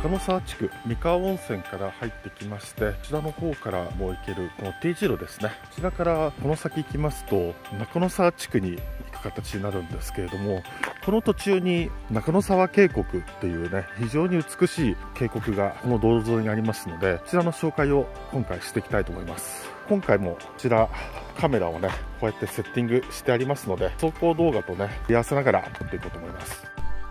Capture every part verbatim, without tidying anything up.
中野沢地区三河温泉から入ってきまして、こちらの方からもう行けるこの T 字路ですね。こちらからこの先行きますと中野沢地区に行く形になるんですけれども、この途中に中野沢渓谷というね、非常に美しい渓谷がこの道路沿いにありますので、こちらの紹介を今回していきたいと思います。今回もこちらカメラをね、こうやってセッティングしてありますので、走行動画とね、見合わせながら撮っていこうと思います。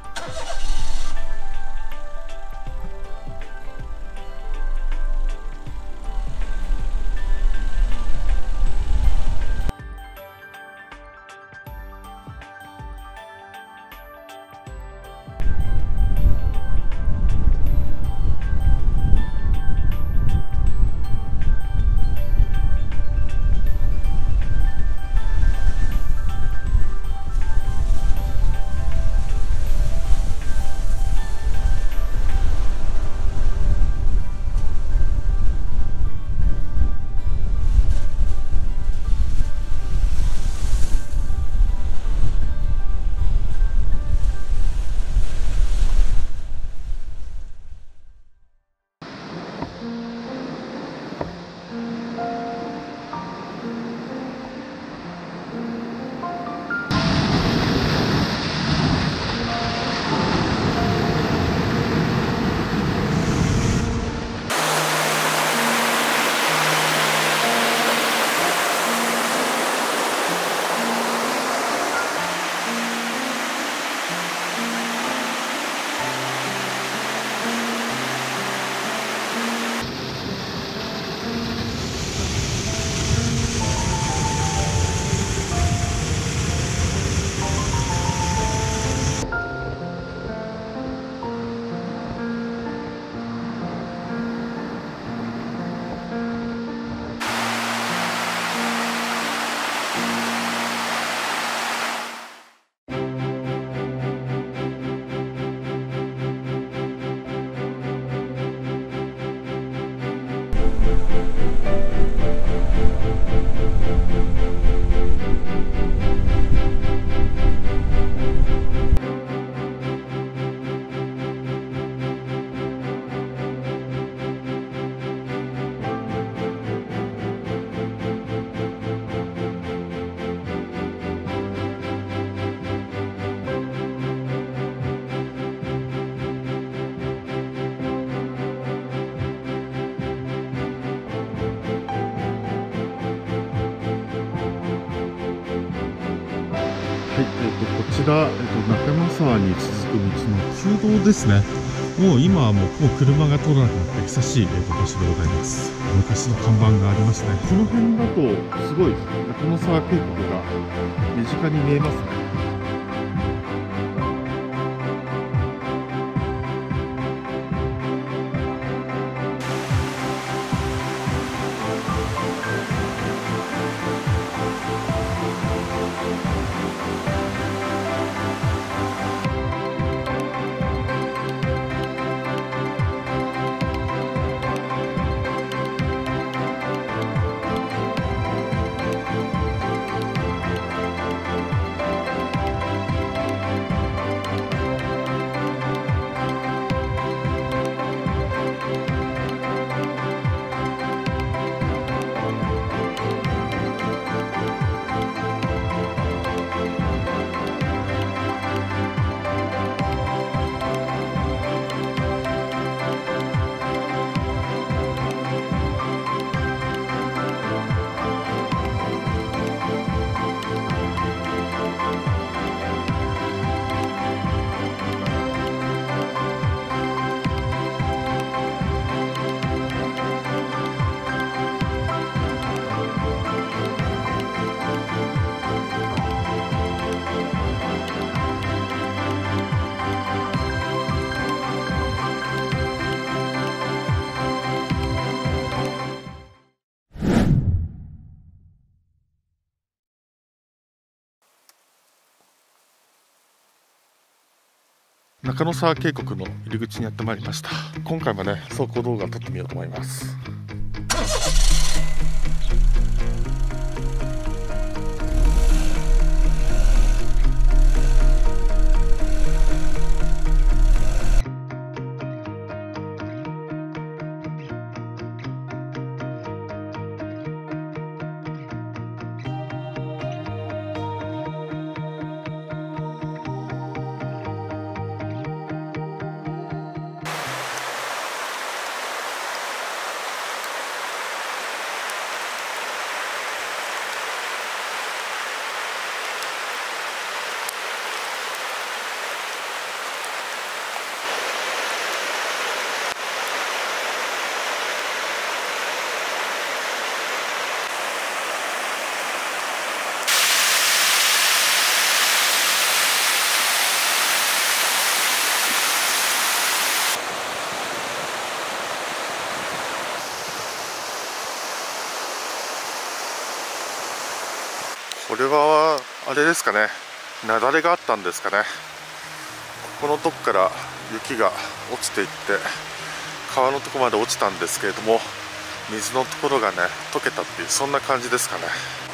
はい、えー、とこちら、えー、と中野沢に続く道の旧道ですね。もう今はもうもう車が通らなくなって久しい、えー、と場所でございます。昔の看板がありますね。この辺だとすごい中野沢渓谷が身近に見えますね。中野沢渓谷の入り口にやってまいりました。今回もね、走行動画を撮ってみようと思います。 これはあれですかね、雪崩があったんですかね。ここのとこから雪が落ちていって川のとこまで落ちたんですけれども、水のところがね溶けたっていう、そんな感じですかね。